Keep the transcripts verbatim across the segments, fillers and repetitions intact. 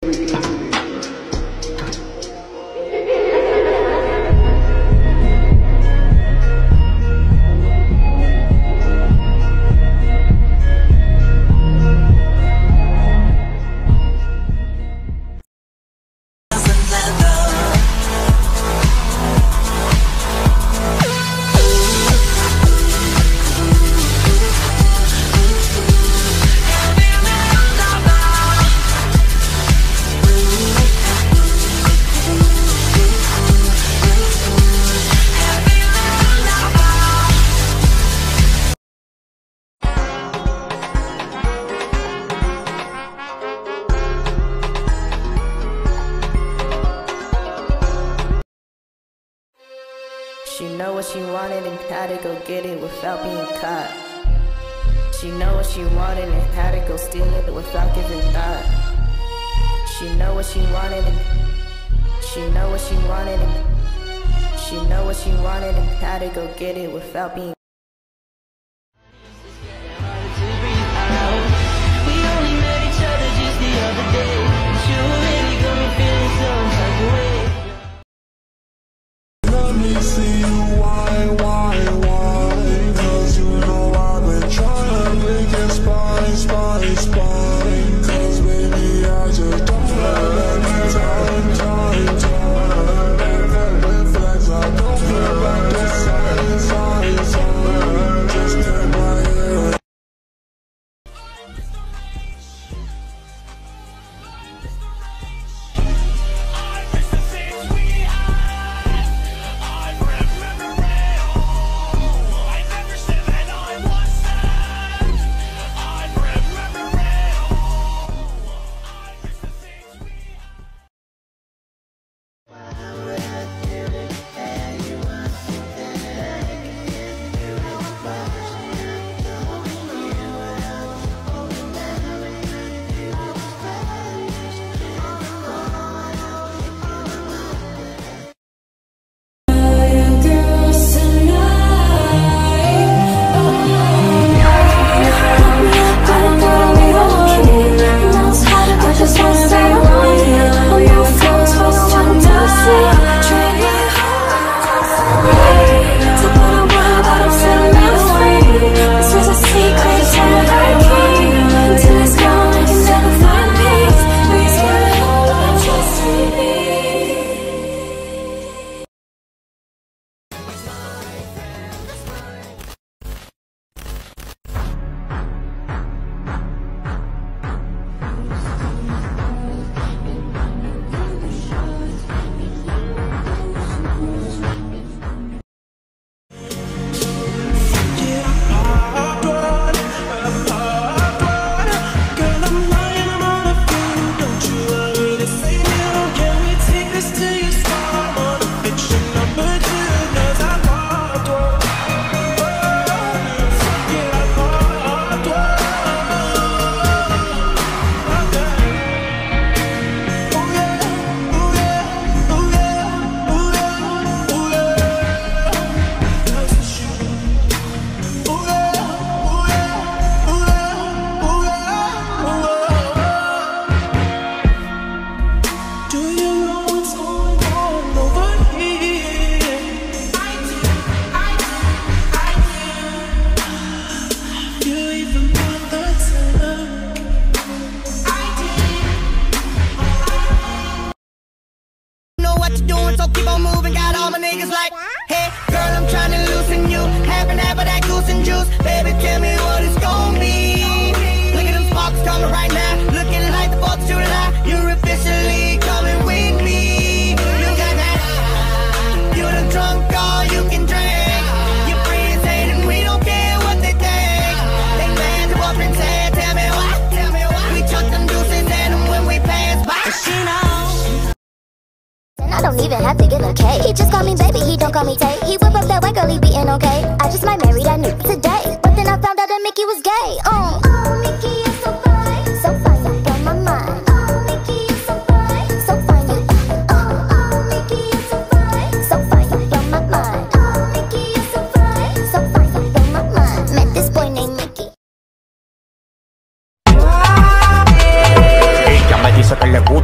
She know what she wanted and how to go get it without being caught. She know what she wanted and how to go steal it without giving thought. She know what she wanted and she know what she wanted and she know what she wanted and how to go get it without being so keep on moving. Got all my niggas like, hey, girl, I'm trying to loosen you. Half and half of that goose and juice. Baby, tell me what it's gon' be. Look at them sparks coming right now. Looking like the fourth of July. You're officially coming with me. You got that. You're the drunk, all you can drink. Your friends hate and we don't care what they think. They mad to walk and say, tell me why. Tell me why. We chuck them deuces at them when we pass by. She knows. I don't even have to give a K. He just call me baby, he don't call me Tay. He whip up that white girl, he beatin' okay. I just might marry that nigga today. But then I found out that Mickey was gay. Uh. Oh, Mickey is so fine. So fine, you blow my mind. Oh, Mickey is so fine. So fine, you. Oh, oh, Mickey is so fine. So fine, you blow my mind. Oh, Mickey is so fine. So fine, you blow my mind. Met this boy named Mickey. Ella me dice que le gusta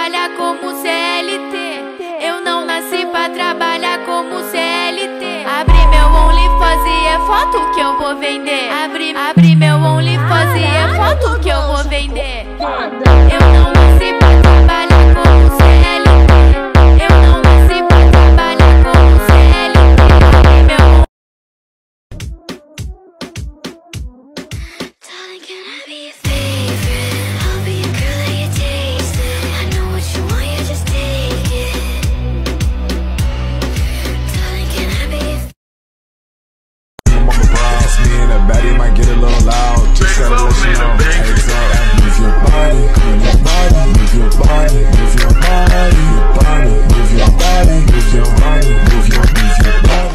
trabalhar como C L T. Eu não nasci pra trabalhar como C L T. Abri meu OnlyFans e é foto que eu vou vender. Abri, abri meu OnlyFans e é foto que eu vou vender. Eu não nasci pra trabalhar como C L T. Eu não nasci pra trabalhar como C L T. Abri meu Darling, can I be your favorite? I'll be your girl that you tasted. I know what you want, you just take it. Darling, can I be your Mama Browns, me and that baddie might get a little loud. Just gotta let you know. Exactly. Move your body, move your body, move your body, move your body, your body, move your body, move your body, move your, move your body.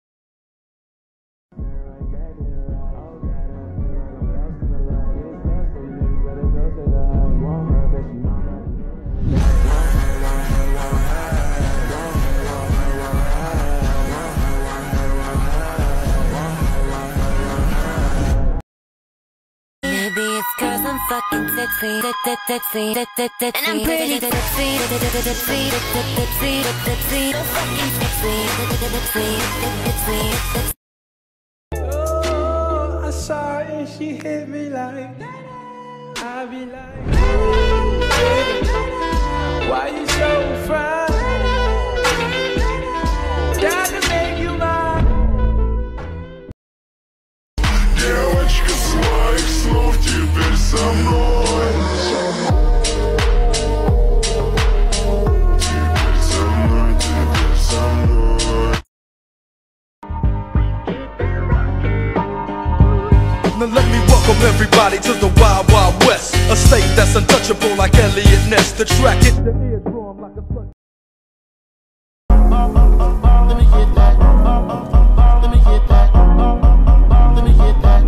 Maybe it's cause I'm fucking tipsy, tipsy, tipsy, and I'm pretty tipsy, tipsy, tipsy, tipsy, tipsy, so fucking tipsy, tipsy, tipsy, tipsy. Oh, I saw her and she hit me like, I be like, why you so fine? Gotta make you mine. Девочка своих снов теперь со мной. Теперь со мной, теперь со мной. Now let me welcome everybody to the Wild Wild West, a state that's untouchable like Elliot Ness. The track hit the eardrum like a slug. Let me get that. Let me get that. Let me get that.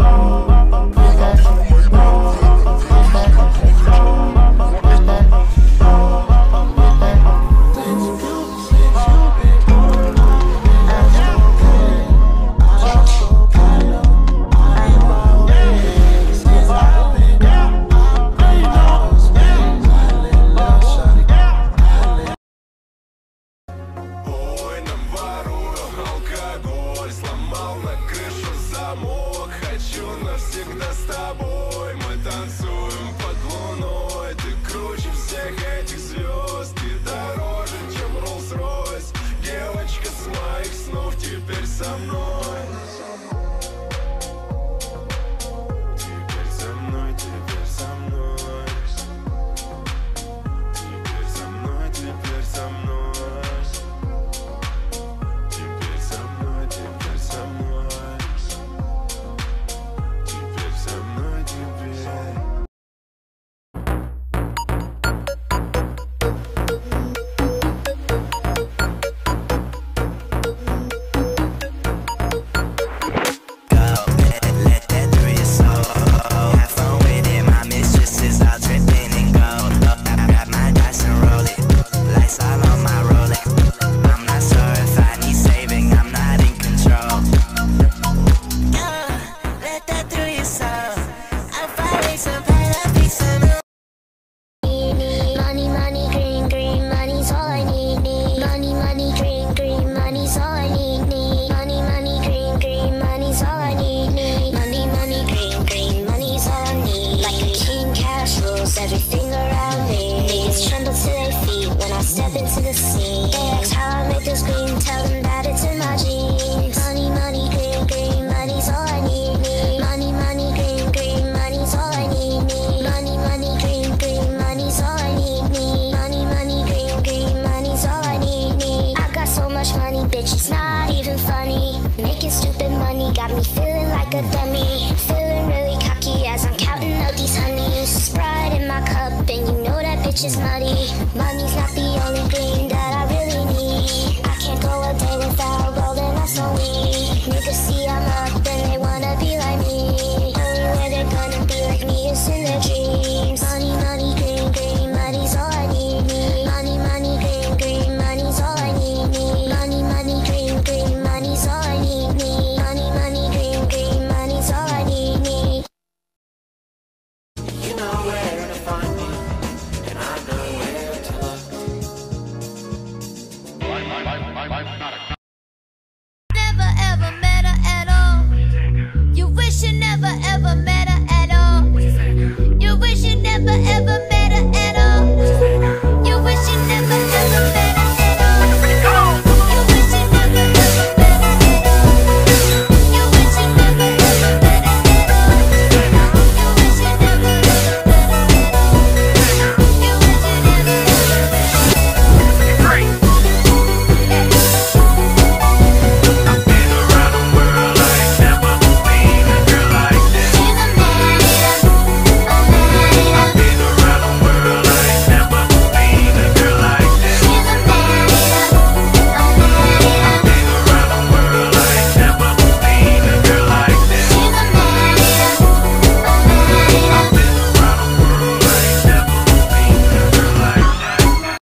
Just not